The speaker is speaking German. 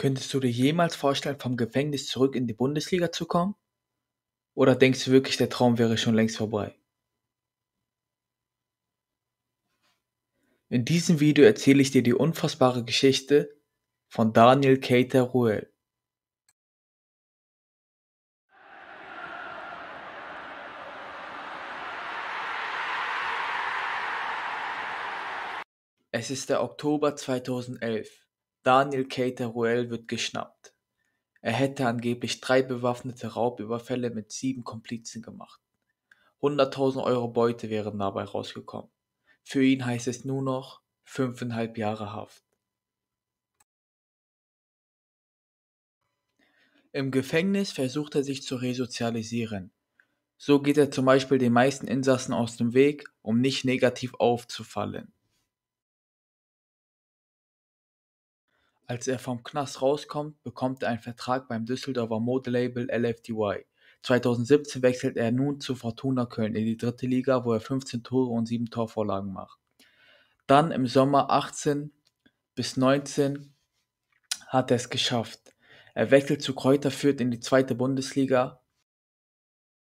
Könntest du dir jemals vorstellen, vom Gefängnis zurück in die Bundesliga zu kommen? Oder denkst du wirklich, der Traum wäre schon längst vorbei? In diesem Video erzähle ich dir die unfassbare Geschichte von Daniel Keita Ruel. Es ist der Oktober 2011. Daniel Keita Ruel wird geschnappt. Er hätte angeblich 3 bewaffnete Raubüberfälle mit 7 Komplizen gemacht. 100.000 Euro Beute wären dabei rausgekommen. Für ihn heißt es nur noch 5,5 Jahre Haft. Im Gefängnis versucht er sich zu resozialisieren. So geht er zum Beispiel den meisten Insassen aus dem Weg, um nicht negativ aufzufallen. Als er vom Knast rauskommt, bekommt er einen Vertrag beim Düsseldorfer Modelabel LFDY. 2017 wechselt er nun zu Fortuna Köln in die 3. Liga, wo er 15 Tore und 7 Torvorlagen macht. Dann im Sommer 18 bis 19 hat er es geschafft. Er wechselt zu Greuther Fürth in die 2. Bundesliga,